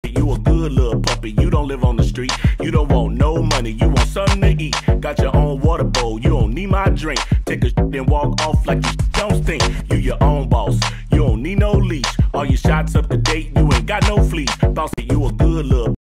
You a good little puppy, you don't live on the street. You don't want no money, you want something to eat. Got your own water bowl, you don't need my drink. Take a shit and walk off like you don't stink. You your own boss, you don't need no leash. All your shots up to date, you ain't got no fleas. Boss, you a good little